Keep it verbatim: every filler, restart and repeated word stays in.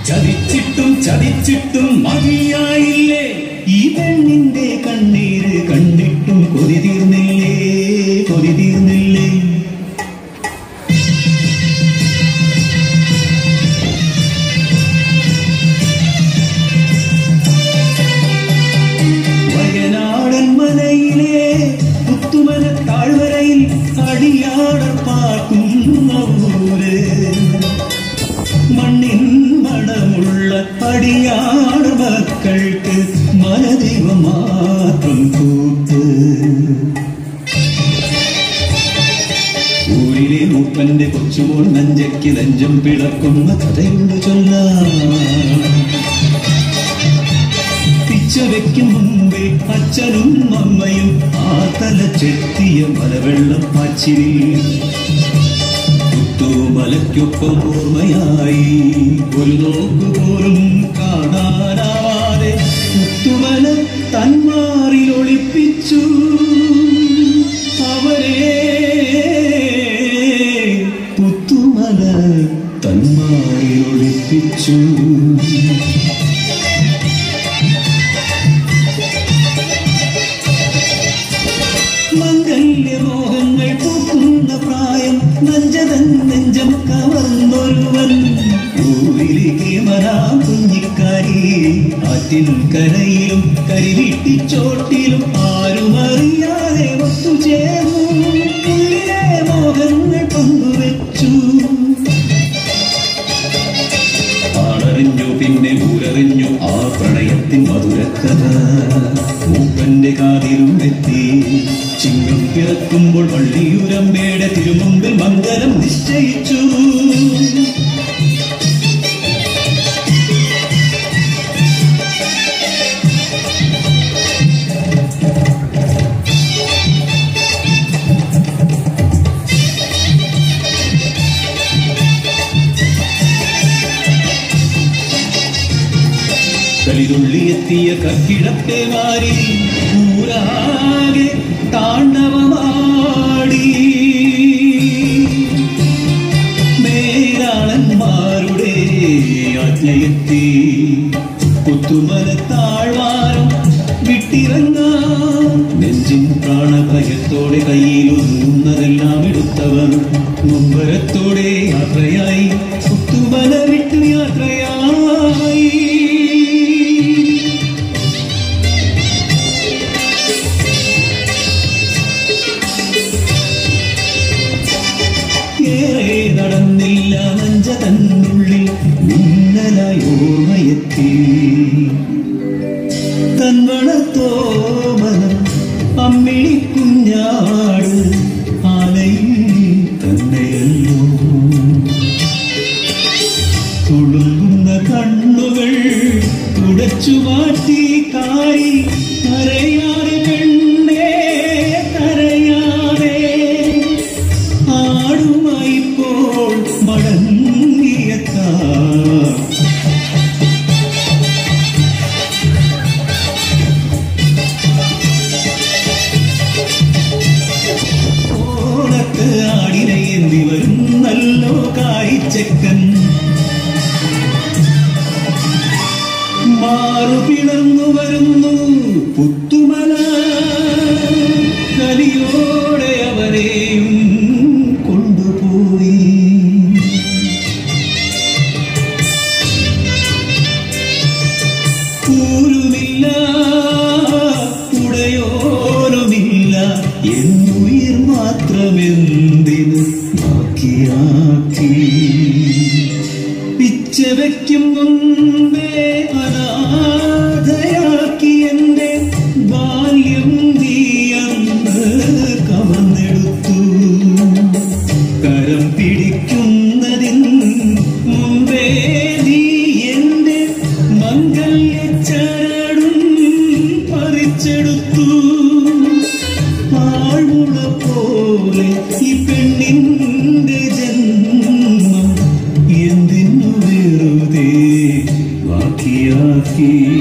ചതിച്ചിട്ടും ചതിച്ചിട്ടും മതിയായില്ലേ ഈ പെണ്ണിന്റെ കണ്ണീര് കണ്ടിട്ടും കൊതി തീർന്നില്ലേ കൊതി തീർന്നില്ലേ വയനാടൻ മനയിലെ പുത്തുമന താഴ്വരയിൽ അടിയാടർ പാർക്കുന്ന ഊര് മണ്ണിൻ മണമുള്ള അടിയാട് മക്കൾക്ക് മനദൈവം മാത്രം കൂത്ത് ഊരിലെ മൂപ്പന്റെ കൊച്ചുമോൾ നഞ്ചയ്ക്ക് നെഞ്ചം പിളക്കുന്ന കഥയുണ്ട് ചൊല്ലാം പിച്ച വെക്കും മുമ്പേ അച്ഛനും അമ്മയും ആ തല ചെത്തിയ മലവെള്ളം പാച്ചിരി മലയ്ക്കൊപ്പം ഓർമ്മയായി ഒരു നോക്കുപോലും കാണാനാവാതെ പുത്തുമല തന്മാറിൽ ഒളിപ്പിച്ചു അവരെ പുത്തുമല തന്മാറിൽ ഒളിപ്പിച്ചു മംഗല്യമോഹങ്ങൾ പൂക്കുന്ന പ്രായം നഞ്ചതൻ നെഞ്ചം കവർന്നൊരുവൻ ൂരിലേക്ക് മരാം കുഞ്ഞിക്കാരി ആറ്റിൻ കരയിലും കരിവിട്ടിച്ചോട്ടിലും ആരും അറിയാതെ ഒത്തുചേർന്നു ഉള്ളിലെ മോഹങ്ങൾ പങ്കുവെച്ചു ആളറിഞ്ഞു പിന്നെ ഊരറിഞ്ഞു ആ പ്രണയത്തിൻ മധുരക്കഥ മൂപ്പന്റെ കാതിലും എത്തി ചിങ്ങം പിറക്കുമ്പോൾ വള്ളിയൂരമ്പയുടെ തിരുമുമ്പിൽ മംഗലം നിശ്ചയിച്ചു കളിതുള്ളിയെത്തിയ കക്കിടത്തെ മാറി ഊരാകെ താണ്ഡവമാടി മേലാളന്മാരുടെ ആജ്ഞയെത്തി പുത്തുമല താഴ്വാരം വിട്ടിറങ്ങാൻ നെഞ്ചിൻ പ്രാണഭയത്തോടെ കയ്യിലൊന്നുന്നതെല്ലാം എടുത്തവർ മുമ്പരത്തോടെ യാത്രയായി പുത്തുമല വിട്ടു യാത്രയായി നടന്നില്ല നഞ്ച തന്നുള്ളിൽ മിന്നലായി ഓർമ്മയെത്തി തൻവളത്തോമനം അമ്മിണി കുഞ്ഞാട് ആലയിൽ തന്നെയല്ലോ തുളുമ്പുന്ന കണ്ണുകൾ തുടച്ചു മാറ്റി കായി കരയാതെ പെണ്ണേ കരയാതെ ആടുമായിപ്പോൾ മടങ്ങിയെത്താ ഓണത്ത് ആടിനയേന്തി വരുന്നല്ലോ കായിച്ചക്കൻ മാറു പിളർന്നു വരുന്നു പുത്തുമല കലിയോടെ അവരെയും കൊണ്ടുപോയി ൂരുമില്ല ഉടയോരുമില്ല എന്നുയിർ മാത്രമെന്തിന് ബാക്കിയാക്കി പിച്ച വയ്ക്കും മുമ്പേ അനാഥയാക്കി എന്റെ ബാല്യം നീയന്ന് കവർന്നെടുത്തു കരം പിടിക്കുന്നതിൻ മുമ്പേ നീ എന്റെ മംഗല്യച്ചരടും പറിച്ചെടുത്തു പാഴ്മുള പോലെ ഈ പെണ്ണിന്റെ ജന്മം എന്തിനു വെറുതെ ബാക്കിയാക്കി